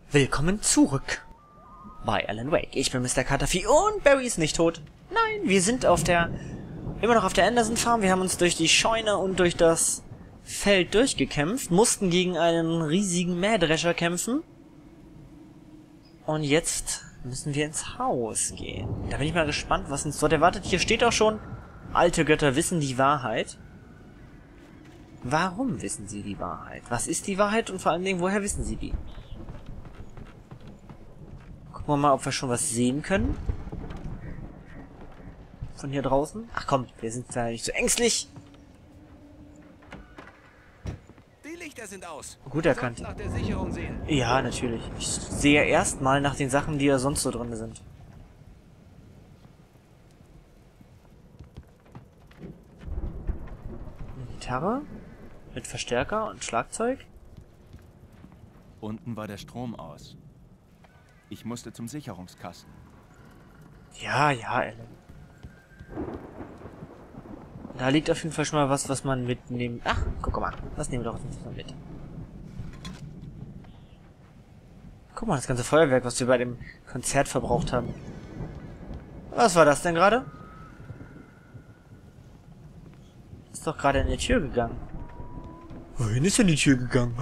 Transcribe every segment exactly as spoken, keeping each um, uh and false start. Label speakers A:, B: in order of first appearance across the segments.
A: Willkommen zurück bei Alan Wake. Ich bin Mister Cutter und Barry ist nicht tot. Nein, wir sind auf der immer noch auf der Anderson Farm. Wir haben uns durch die Scheune und durch das Feld durchgekämpft, mussten gegen einen riesigen Mähdrescher kämpfen. Und jetzt müssen wir ins Haus gehen. Da bin ich mal gespannt, was uns dort erwartet. Hier steht auch schon, alte Götter wissen die Wahrheit. Warum wissen sie die Wahrheit? Was ist die Wahrheit und vor allen Dingen, woher wissen sie die? Gucken wir mal, ob wir schon was sehen können. Von hier draußen. Ach komm, wir sind da nicht so ängstlich.
B: Die Lichter sind aus.
A: Gut erkannt.
B: Nach der Sicherung sehen.
A: Ja, natürlich. Ich sehe erstmal nach den Sachen, die ja sonst so drin sind. Eine Gitarre mit Verstärker und Schlagzeug.
C: Unten war der Strom aus. Ich musste zum Sicherungskasten.
A: Ja, ja, Alan. Da liegt auf jeden Fall schon mal was, was man mitnehmen... Ach, guck mal. Das nehmen wir doch jetzt mal mit. Guck mal, das ganze Feuerwerk, was wir bei dem Konzert verbraucht haben. Was war das denn gerade? Ist doch gerade in die Tür gegangen. Wohin ist denn die Tür gegangen?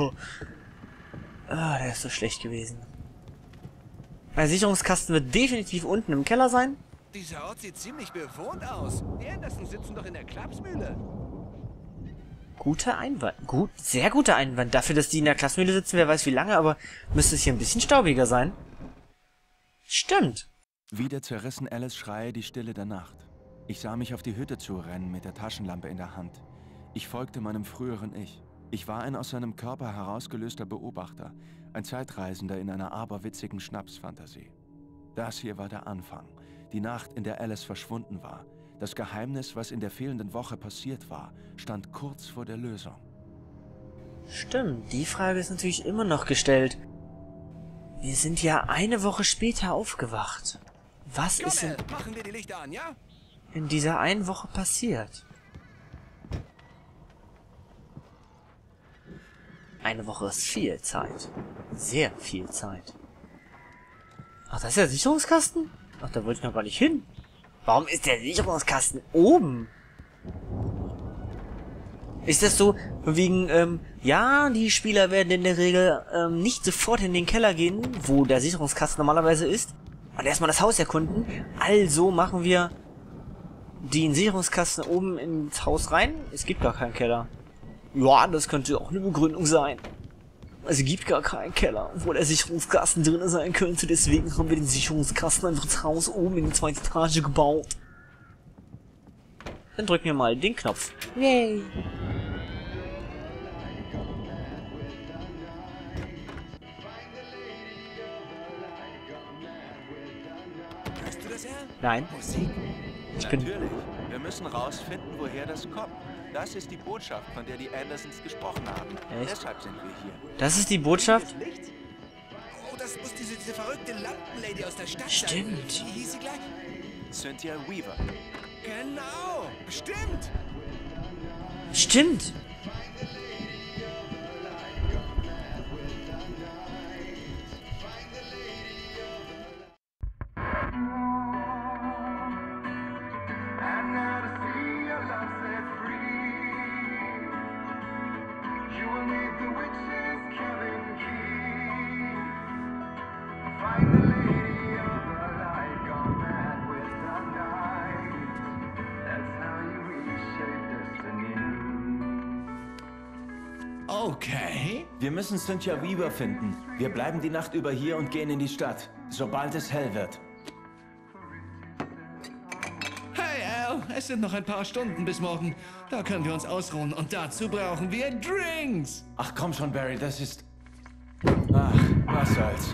A: Ah, der ist so schlecht gewesen. Der Sicherungskasten wird definitiv unten im Keller sein.
B: Dieser Ort sieht ziemlich bewohnt aus. Die Andersons sitzen doch in der Klapsmühle.
A: Guter Einwand. Gut, sehr guter Einwand. Dafür, dass die in der Klapsmühle sitzen, wer weiß wie lange, aber müsste es hier ein bisschen staubiger sein. Stimmt.
C: Wieder zerrissen Alice Schreie die Stille der Nacht. Ich sah mich auf die Hütte zurennen mit der Taschenlampe in der Hand. Ich folgte meinem früheren Ich. Ich war ein aus seinem Körper herausgelöster Beobachter, ein Zeitreisender in einer aberwitzigen Schnapsfantasie. Das hier war der Anfang, die Nacht, in der Alice verschwunden war. Das Geheimnis, was in der fehlenden Woche passiert war, stand kurz vor der Lösung.
A: Stimmt, die Frage ist natürlich immer noch gestellt. Wir sind ja eine Woche später aufgewacht. Was
B: Komm,
A: ist in,
B: Al, machen wir die Lichter an, ja?
A: in dieser einen Woche passiert? Eine Woche ist viel Zeit. Sehr viel Zeit. Ach, das ist der Sicherungskasten? Ach, da wollte ich noch gar nicht hin. Warum ist der Sicherungskasten oben? Ist das so, wegen, ähm, ja, die Spieler werden in der Regel ähm, nicht sofort in den Keller gehen, wo der Sicherungskasten normalerweise ist, und erstmal das Haus erkunden. Also machen wir den Sicherungskasten oben ins Haus rein. Es gibt gar keinen Keller. Ja, das könnte auch eine Begründung sein. Es gibt gar keinen Keller, wo der Sicherungskasten drin sein könnte. Deswegen haben wir den Sicherungskasten einfach ins Haus oben in die zweite Etage gebaut. Dann drücken wir mal den Knopf. Yay!
B: Hörst du das, Al?
A: Nein,
B: Musik.
A: ich bin...
C: Natürlich. Wir müssen rausfinden, woher das kommt. Das ist die Botschaft, von der die Andersons gesprochen haben.
A: Echt?
C: Deshalb sind wir hier.
A: Das ist die Botschaft?
B: Das Licht? Oh, das muss diese, diese verrückte Lampenlady aus der Stadt
A: Stimmt.
B: sein. Wie hieß sie gleich?
C: Cynthia Weaver.
B: Genau, stimmt.
A: Stimmt!
B: Okay.
D: Wir müssen Cynthia Weaver finden. Wir bleiben die Nacht über hier und gehen in die Stadt, sobald es hell wird.
B: Hey Al, es sind noch ein paar Stunden bis morgen. Da können wir uns ausruhen und dazu brauchen wir Drinks.
D: Ach komm schon, Barry, das ist... Ach, was soll's.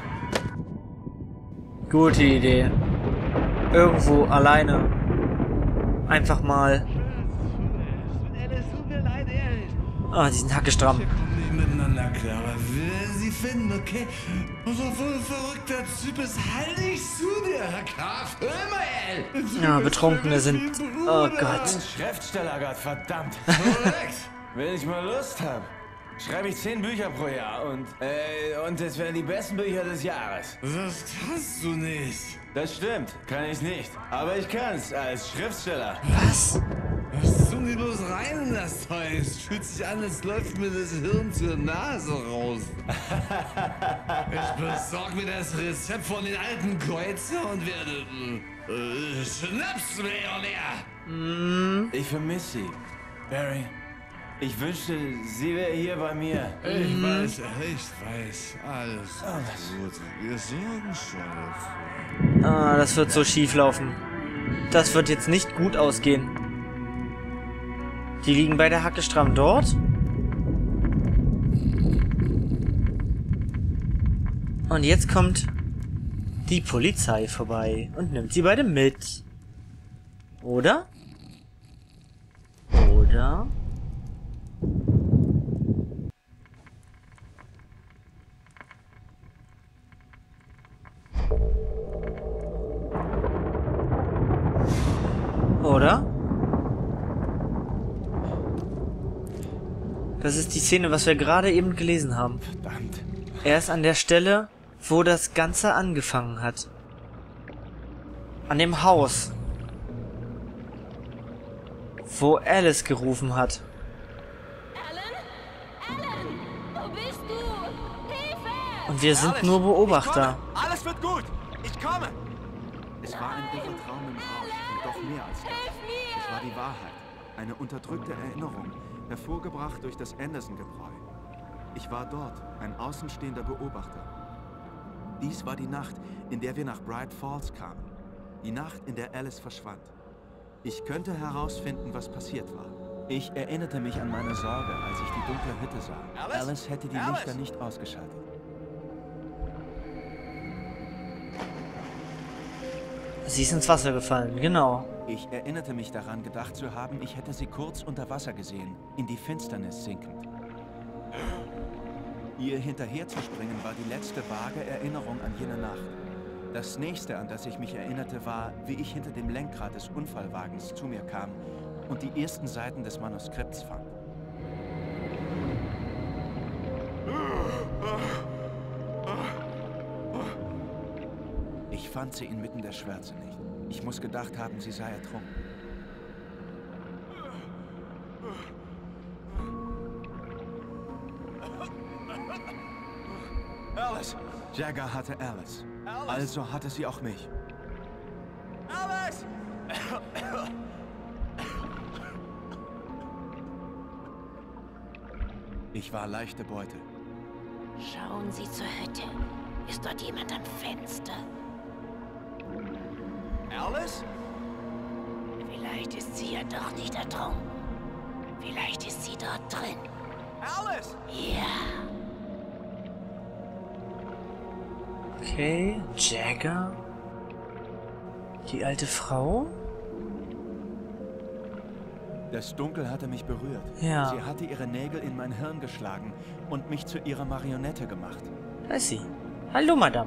A: Gute Idee. Irgendwo alleine. Einfach mal... Ah, die sind hackestramm.
B: Wir kommen nicht miteinander klar, aber will sie finden, okay? Und so voll verrückter Typ ist, halt dich zu dir, Herr Graf. Hör mal, Al.
A: Ja, Betrunkene sind... Oh Gott.
D: Ein Schriftsteller, Gott, verdammt.
B: Korrekt.
D: Wenn ich mal Lust hab. schreibe ich zehn Bücher pro Jahr und, äh, und es wären die besten Bücher des Jahres.
B: Das kannst du nicht.
D: Das stimmt, kann ich nicht. Aber ich kann's als Schriftsteller.
A: Was?
B: Was tun die bloß rein in das Zeug? Es fühlt sich an, als läuft mir das Hirn zur Nase raus. Ich besorg mir das Rezept von den alten Kreuzer und werde äh, Schnapsmillionär.
D: Ich vermisse sie. Barry, ich wünschte, sie wäre hier bei mir.
B: Ich weiß, ich weiß. Alles gut. Wir sorgen schon dafür.
A: Ah, das wird so schief laufen. Das wird jetzt nicht gut ausgehen. Die liegen beide hackestramm dort. Und jetzt kommt die Polizei vorbei und nimmt sie beide mit. Oder? Oder? Oder? Das ist die Szene, was wir gerade eben gelesen haben.
C: Verdammt.
A: Er ist an der Stelle, wo das Ganze angefangen hat. An dem Haus. Wo Alice gerufen hat.
E: Alan? Alan? Wo bist du? Hilfe!
A: Und wir sind nur Beobachter.
C: Alles wird gut. Ich komme. Es war ein irrer Traum im Rausch und doch mehr als das.
E: Hilf mir!
C: Es war die Wahrheit. Eine unterdrückte Erinnerung, hervorgebracht durch das Anderson-Gebräu. Ich war dort, ein außenstehender Beobachter. Dies war die Nacht, in der wir nach Bright Falls kamen. Die Nacht, in der Alice verschwand. Ich könnte herausfinden, was passiert war. Ich erinnerte mich an meine Sorge, als ich die dunkle Hütte sah.
D: Alice?
C: Alice hätte die
D: Alice?
C: Lichter nicht ausgeschaltet.
A: Sie ist ins Wasser gefallen, genau.
C: Ich erinnerte mich daran, gedacht zu haben, ich hätte sie kurz unter Wasser gesehen, in die Finsternis sinkend. Ihr hinterherzuspringen war die letzte vage Erinnerung an jene Nacht. Das nächste, an das ich mich erinnerte, war, wie ich hinter dem Lenkrad des Unfallwagens zu mir kam und die ersten Seiten des Manuskripts fand. Ich fand sie inmitten der Schwärze nicht. Ich muss gedacht haben, sie sei ertrunken.
D: Alice!
C: Jagger hatte Alice. Also hatte sie auch mich.
D: Alice!
C: Ich war leichte Beute.
E: Schauen Sie zur Hütte. Ist dort jemand am Fenster?
D: Alice?
E: Vielleicht ist sie ja doch nicht ertrunken. Vielleicht ist sie dort drin.
D: Alice!
E: Ja.
A: Okay, Jagger. Die alte Frau?
C: Das Dunkel hatte mich berührt.
A: Ja.
C: Sie hatte ihre Nägel in mein Hirn geschlagen und mich zu ihrer Marionette gemacht.
A: Da ist sie. Hallo, Madame.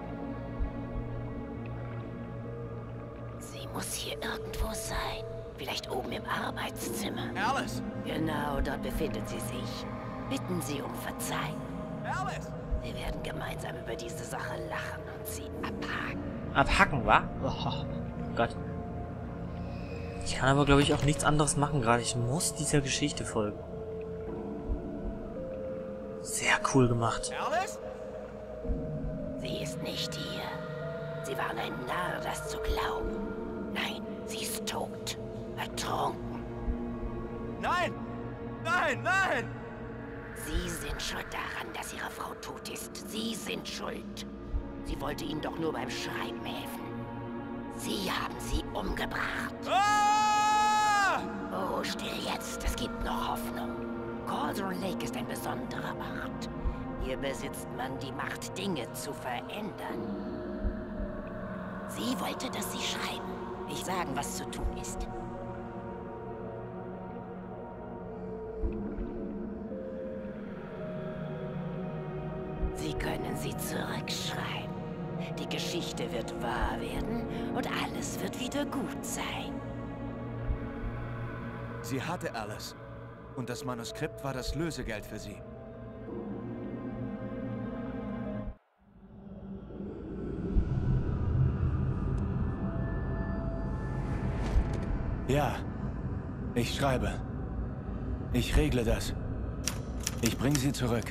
E: Sie muss hier irgendwo sein. Vielleicht oben im Arbeitszimmer.
D: Alice!
E: Genau, dort befindet sie sich. Bitten Sie um Verzeihung.
D: Alice!
E: Wir werden gemeinsam über diese Sache lachen und sie abhaken.
A: Abhacken, wa? Oh Gott. Ich kann aber, glaube ich, auch nichts anderes machen gerade. Ich muss dieser Geschichte folgen. Sehr cool gemacht.
D: Alice?
E: Sie ist nicht hier. Sie waren ein Narr, das zu glauben. Nein, sie ist tot. Ertrunken.
D: Nein! Nein, nein!
E: Sie sind schuld daran, dass Ihre Frau tot ist. Sie sind schuld. Sie wollte Ihnen doch nur beim Schreiben helfen. Sie haben sie umgebracht.
D: Ah!
E: Oh, still jetzt. Es gibt noch Hoffnung. Cauldron Lake ist ein besonderer Ort. Hier besitzt man die Macht, Dinge zu verändern. Sie wollte, dass Sie schreiben. Ich sagen, was zu tun ist. Sie können sie zurückschreiben. Die Geschichte wird wahr werden und alles wird wieder gut sein.
C: Sie hatte Alice. Und das Manuskript war das Lösegeld für sie. Ja, ich schreibe. Ich regle das. Ich bringe sie zurück.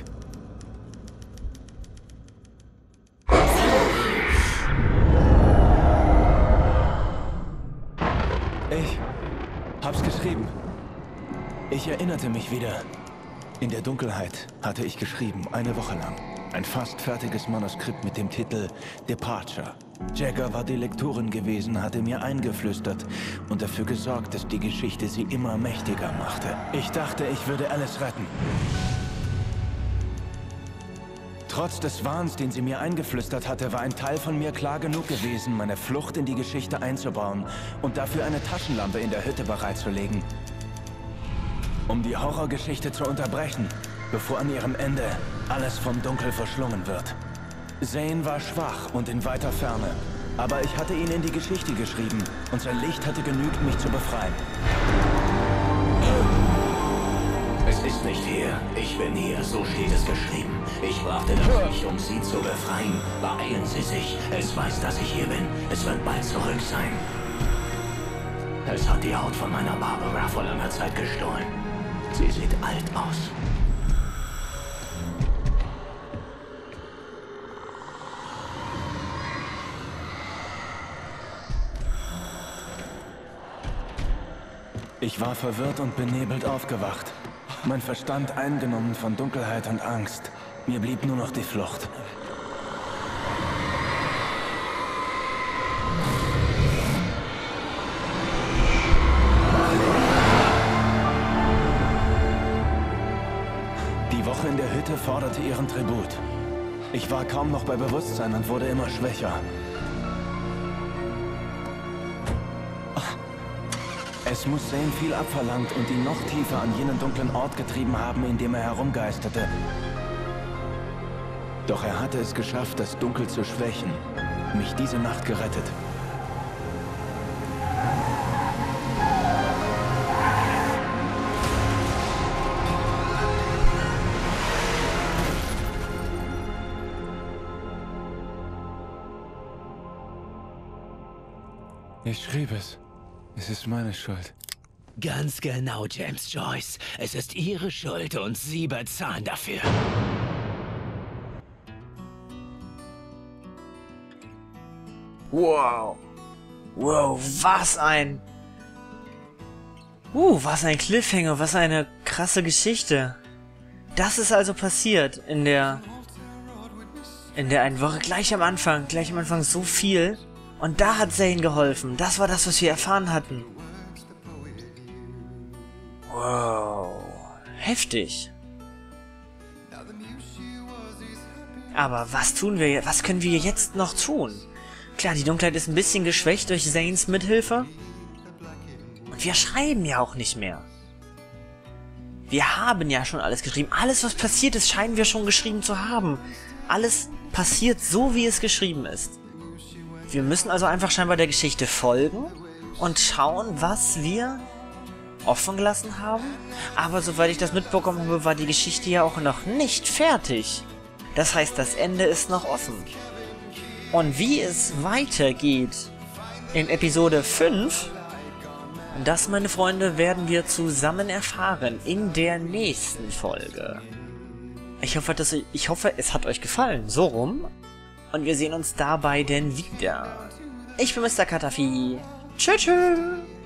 C: Ich hab's geschrieben. Ich erinnerte mich wieder. In der Dunkelheit hatte ich geschrieben, eine Woche lang. Ein fast fertiges Manuskript mit dem Titel Departure. Jagger war die Lektorin gewesen, hatte mir eingeflüstert und dafür gesorgt, dass die Geschichte sie immer mächtiger machte. Ich dachte, ich würde Alice retten. Trotz des Wahns, den sie mir eingeflüstert hatte, war ein Teil von mir klar genug gewesen, meine Flucht in die Geschichte einzubauen und dafür eine Taschenlampe in der Hütte bereitzulegen. Um die Horrorgeschichte zu unterbrechen, bevor an ihrem Ende alles vom Dunkel verschlungen wird. Zane war schwach und in weiter Ferne, aber ich hatte ihn in die Geschichte geschrieben und sein Licht hatte genügt, mich zu befreien.
F: Es ist nicht hier. Ich bin hier, so steht es geschrieben. Ich brachte das Licht, um Sie zu befreien. Beeilen Sie sich. Es weiß, dass ich hier bin. Es wird bald zurück sein. Es hat die Haut von meiner Barbara vor langer Zeit gestohlen. Sie sieht alt aus.
C: Ich war verwirrt und benebelt aufgewacht. Mein Verstand eingenommen von Dunkelheit und Angst. Mir blieb nur noch die Flucht. Die Woche in der Hütte forderte ihren Tribut. Ich war kaum noch bei Bewusstsein und wurde immer schwächer. Es muss Zane viel abverlangt und ihn noch tiefer an jenen dunklen Ort getrieben haben, in dem er herumgeisterte. Doch er hatte es geschafft, das Dunkel zu schwächen. Mich diese Nacht gerettet. Ich schrieb es. Es ist meine Schuld.
F: Ganz genau, James Joyce. Es ist Ihre Schuld und Sie bezahlen dafür.
A: Wow. Wow, was ein... Uh, was ein Cliffhanger, was eine krasse Geschichte. Das ist also passiert in der... In der einen Woche, gleich am Anfang, gleich am Anfang so viel. Und da hat Zane geholfen. Das war das, was wir erfahren hatten. Wow. Heftig. Aber was tun wir, was können wir jetzt noch tun? Klar, die Dunkelheit ist ein bisschen geschwächt durch Zanes Mithilfe. Und wir schreiben ja auch nicht mehr. Wir haben ja schon alles geschrieben. Alles, was passiert ist, scheinen wir schon geschrieben zu haben. Alles passiert so, wie es geschrieben ist. Wir müssen also einfach scheinbar der Geschichte folgen und schauen, was wir offen gelassen haben. Aber soweit ich das mitbekommen habe, war die Geschichte ja auch noch nicht fertig. Das heißt, das Ende ist noch offen. Und wie es weitergeht in Episode fünf, das, meine Freunde, werden wir zusammen erfahren in der nächsten Folge. Ich hoffe, dass, ich hoffe, es hat euch gefallen. So rum. Und wir sehen uns dabei denn wieder. Ich bin Mister Katafi. Tschüss, tschüss.